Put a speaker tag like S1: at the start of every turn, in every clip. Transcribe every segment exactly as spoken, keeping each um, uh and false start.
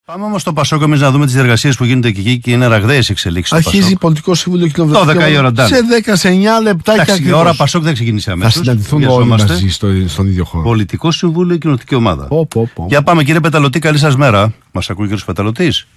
S1: Πάμε όμως στο Πασόκ εμείς να δούμε τις διεργασίες που γίνονται εκεί και είναι ραγδαίες εξελίξεις.
S2: Αρχίζει πολιτικό συμβούλιο κοινοβουλευτικό.
S1: Το δέκα η ώρα ντάν.
S2: Σε δέκα σε εννιά λεπτάκια.
S1: Εντάξει, η ώρα Πασόκ δεν ξεκίνησε αμέσως.
S2: Θα συναντηθούν όλοι μαζί στο, στον ίδιο χώρο.
S1: Πολιτικό συμβούλιο και κοινοτική ομάδα.
S2: Πω, πω, πω.
S1: Για πάμε κύριε Πεταλωτή, καλή σας μέρα. Μας ακούει ο κύριος Πεταλωτής?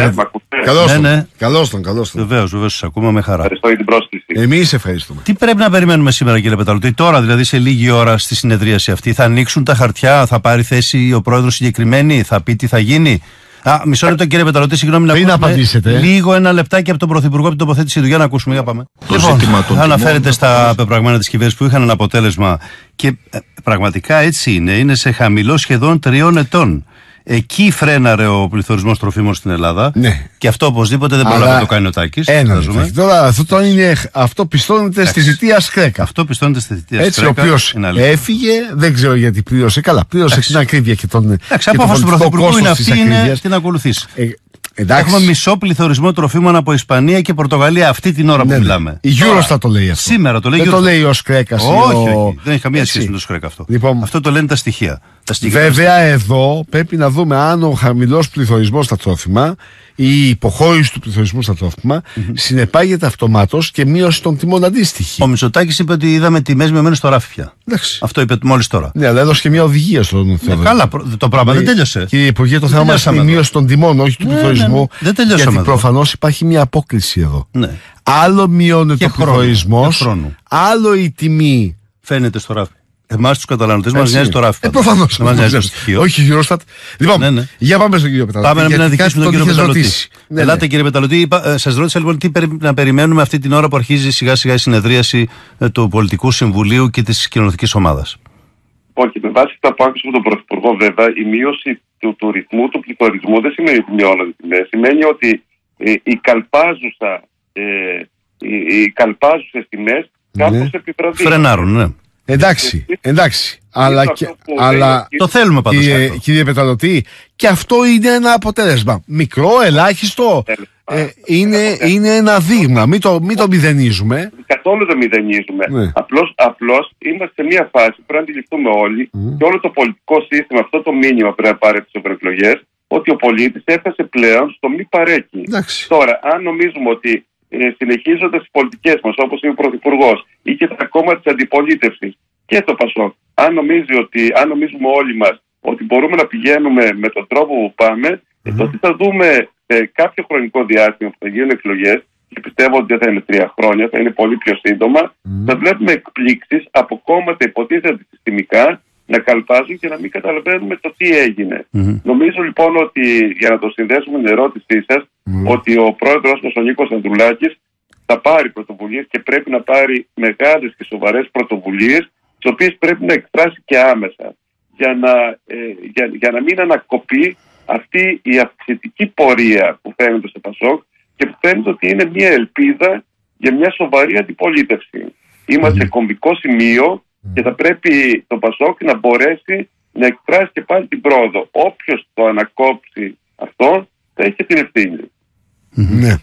S2: Καλώς τον, καλώς τον, καλώς τον.
S1: Βεβαίως, βεβαίως, σας ακούμε με χαρά.
S3: Ευχαριστώ για την πρόσκληση.
S2: Εμείς ευχαριστούμε.
S1: Τι πρέπει να περιμένουμε σήμερα κύριε Πεταλωτή, τώρα δηλαδή σε λίγη ώρα στη συνεδρίαση αυτή? Θα ανοίξουν τα χαρτιά, θα πάρει θέση ο πρόεδρος συγκεκριμένη, θα πει τι θα γίνει? Α, μισό λεπτό κύριε Πεταλωτή, συγγνώμη να
S2: ακούσουμε απαντήσετε.
S1: Λίγο ένα λεπτάκι από τον Πρωθυπουργό από την τοποθέτησή του. Για να ακούσουμε, για πάμε.
S2: Το λοιπόν, ζήτημα των
S1: αναφέρεται στα πεπραγμένα της κυβέρνησης που είχαν ένα αποτέλεσμα και ε, πραγματικά έτσι είναι. Είναι σε χαμηλό σχεδόν τριών ετών. Εκεί φρέναρε ο πληθωρισμός τροφίμων στην Ελλάδα.
S2: Ναι.
S1: Και αυτό οπωσδήποτε δεν μπορεί να το κάνει ο Τάκης.
S2: Ένα λεπτάκι. Τώρα αυτό, είναι, αυτό πιστώνεται στη θητεία Σκρέκα.
S1: Αυτό πιστώνεται στη θητεία
S2: Έτσι,
S1: Σκρέκα.
S2: Ο οποίος έφυγε, δεν ξέρω γιατί πλήρωσε. Καλά, πλήρωσε την ακρίβεια και τον.
S1: Εντάξει, απόφαση του Πρωθυπουργού είναι αυτή, είναι την ακολουθήσει. Ε, Έχουμε μισό πληθωρισμό τροφίμων από Ισπανία και Πορτογαλία αυτή την ώρα που ναι, μιλάμε.
S2: Η Eurostat το λέει αυτό.
S1: Σήμερα το λέει.
S2: Δεν το λέει ο Σκρέκα.
S1: Όχι, όχι, δεν έχει καμία σχέση με το Σκρέκα αυτό.
S2: Λοιπόν,
S1: αυτό το λένε τα στοιχεία. Τα
S2: βέβαια εδώ πρέπει να δούμε αν ο χαμηλός πληθωρισμός στα τρόφιμα ή η υποχώρηση του πληθωρισμού στα τρόφιμα mm-hmm. συνεπάγεται αυτομάτως και μείωση των τιμών αντίστοιχη.
S1: Ο Μητσοτάκης είπε ότι είδαμε τιμές μειωμένες στο ράφι πια. Αυτό είπε μόλις τώρα.
S2: Ναι, αλλά έδωσε και μια οδηγία στον Θεοδωρή.
S1: Ναι, καλά, το πράγμα δεν τέλειωσε.
S2: Κύριε Υπουργέ, το θέμα μας είναι η μείωση των τιμών, όχι του
S1: ναι,
S2: πληθωρισμού.
S1: Ναι, ναι. Δεν τελειώσαμε.
S2: Γιατί προφανώς υπάρχει μια απόκληση εδώ.
S1: Ναι.
S2: Άλλο μειώνεται ο πληθωρισμός, άλλο η τιμή
S1: φαίνεται στο ράφι. Εμάς τους καταναλωτές μας νοιάζει το ράφι.
S2: Ε, προφανώς.
S1: Μας νοιάζει το στοιχείο.
S2: Όχι, Eurostat. Λοιπόν, ναι, ναι. για πάμε στον κύριο Πεταλωτή.
S1: Πάμε να δικήσουμε τον κύριο Πεταλωτή. Ναι, Ελάτε ναι. κύριε Πεταλωτή, ε, σας ρώτησα λοιπόν τι πρέπει να περιμένουμε αυτή την ώρα που αρχίζει σιγά σιγά η συνεδρίαση ε, του Πολιτικού Συμβουλίου και της Κοινωνικής Ομάδας.
S3: Όχι, με βάση τα που άκουσα από τον Πρωθυπουργό, βέβαια, η μείωση του, του ρυθμού του πληθωρισμού δεν σημαίνει ότι μειώνονται οι τιμές. Σημαίνει ότι ε, η καλπάζουσα, ε, οι, οι καλπάζουσες τιμές κάπως ναι. επιβραδύνουν.
S1: Φρενάρουν, ναι.
S2: Εντάξει, εντάξει. Αλλά, και, αλλά
S1: το θέλουμε πάντως.
S2: Κύριε, κύριε Πεταλωτή, και αυτό είναι ένα αποτέλεσμα. Μικρό, ελάχιστο. Ε, είναι, είναι ένα δείγμα. Μην το, μην το μηδενίζουμε.
S3: Καθόλου δεν μηδενίζουμε. Ναι. Απλώς, απλώς είμαστε σε μια φάση που πρέπει να αντιληφθούμε όλοι mm. και όλο το πολιτικό σύστημα, αυτό το μήνυμα πρέπει να πάρει από τις ευρωεκλογές, ότι ο πολίτης έφτασε πλέον στο μη παρέκει.
S2: Εντάξει.
S3: Τώρα, αν νομίζουμε ότι ε, συνεχίζοντας τις πολιτικές μας, όπως είναι ο Πρωθυπουργός ή και τα κόμματα της αντιπολίτευσης και το Πασόκ, αν, νομίζει ότι, αν νομίζουμε όλοι μας ότι μπορούμε να πηγαίνουμε με τον τρόπο που πάμε, mm-hmm. τότε θα δούμε σε κάποιο χρονικό διάστημα που θα γίνουν εκλογές, και πιστεύω ότι δεν θα είναι τρία χρόνια, θα είναι πολύ πιο σύντομα, mm-hmm. θα βλέπουμε εκπλήξεις από κόμματα υποτίθεται συστημικά να καλπάζουν και να μην καταλαβαίνουμε το τι έγινε. Mm-hmm. Νομίζω λοιπόν ότι, για να το συνδέσουμε με την ερώτησή σας, mm-hmm. ότι ο πρόεδρος μας, ο Νίκος Ανδρουλάκης, θα πάρει πρωτοβουλίες και πρέπει να πάρει μεγάλες και σοβαρές πρωτοβουλίες, τις οποίες πρέπει να εκφράσει και άμεσα, για να, ε, για, για να μην ανακοπεί αυτή η αυξητική πορεία που φαίνεται στο Πασόκ και που φαίνεται ότι είναι μια ελπίδα για μια σοβαρή αντιπολίτευση. Είμαστε mm. σε κομβικό σημείο mm. και θα πρέπει το Πασόκ να μπορέσει να εκφράσει και πάλι την πρόοδο. Όποιος το ανακόψει αυτό θα έχει και την ευθύνη.
S2: Mm-hmm. Ναι.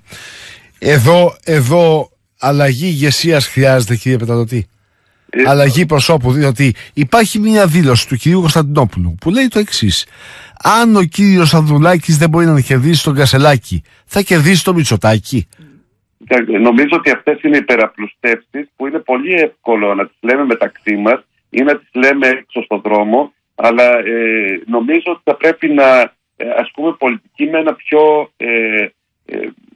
S2: Εδώ, εδώ αλλαγή ηγεσίας χρειάζεται, κύριε Πεταλωτή. Ε, αλλαγή προσώπου, διότι υπάρχει μια δήλωση του κυρίου Κωνσταντινόπουλου που λέει το εξής: αν ο κύριος Ανδρουλάκης δεν μπορεί να κερδίσει τον Κασελάκη, θα κερδίσει τον Μητσοτάκη.
S3: Νομίζω ότι αυτές είναι υπεραπλουστεύσεις που είναι πολύ εύκολο να τις λέμε μεταξύ μας ή να τις λέμε έξω στον δρόμο, αλλά ε, νομίζω ότι θα πρέπει να ε, ασκούμε πολιτική με ένα πιο ε, ε,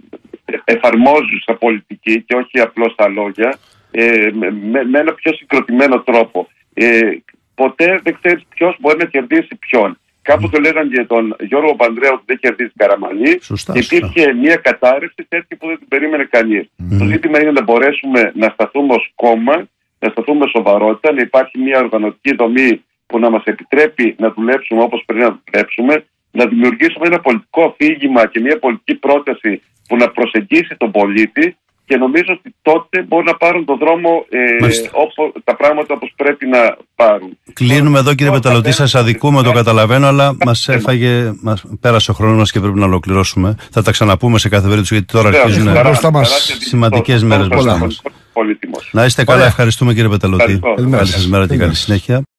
S3: εφαρμόζουσα πολιτική και όχι απλώς τα λόγια, ε, με, με ένα πιο συγκροτημένο τρόπο. Ε, ποτέ δεν ξέρεις ποιος μπορεί να κερδίσει ποιον. Κάποτε λέγανε για τον Γιώργο Πανδρέου ότι δεν κερδίζει Καραμανλή και υπήρχε μια κατάρρευση τέτοια που δεν την περίμενε κανείς. Mm. Το ζήτημα είναι να μπορέσουμε να σταθούμε ως κόμμα, να σταθούμε με σοβαρότητα, να υπάρχει μια οργανωτική δομή που να μας επιτρέπει να δουλέψουμε όπως πρέπει να δουλέψουμε, να δημιουργήσουμε ένα πολιτικό αφήγημα και μια πολιτική πρόταση που να προσεγγίσει τον πολίτη, και νομίζω ότι τότε μπορούν να πάρουν τον δρόμο ε, όπως, τα πράγματα όπως πρέπει να πάρουν.
S1: Κλείνουμε εδώ, κύριε Πεταλωτή, σας αδικούμε, το καταλαβαίνω, αλλά μας έφαγε, μας πέρασε ο χρόνος μας και πρέπει να ολοκληρώσουμε. Θα τα ξαναπούμε σε κάθε περίπτωση, γιατί τώρα αρχίζουν σημαντικές μέρες μπροστά μας. Να είστε καλά, ευχαριστούμε κύριε Πεταλωτή. Καλή σας μέρα και καλή συνέχεια.